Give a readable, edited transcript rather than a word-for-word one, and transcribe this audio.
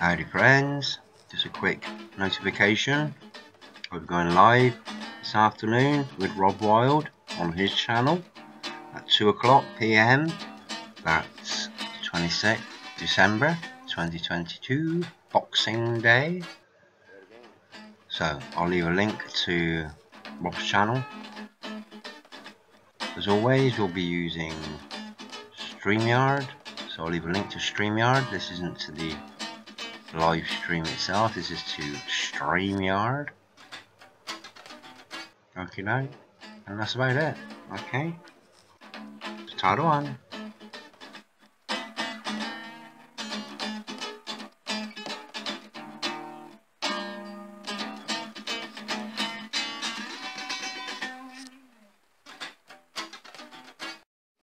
Howdy friends, just a quick notification. We're going live this afternoon with Rob Wild on his channel at 2 PM. That's 26th December 2022, Boxing Day. So I'll leave a link to Rob's channel. As always, we'll be using StreamYard, so I'll leave a link to StreamYard. This isn't to the live stream itself, this is to StreamYard. Okay, now, and that's about it. Okay, start on.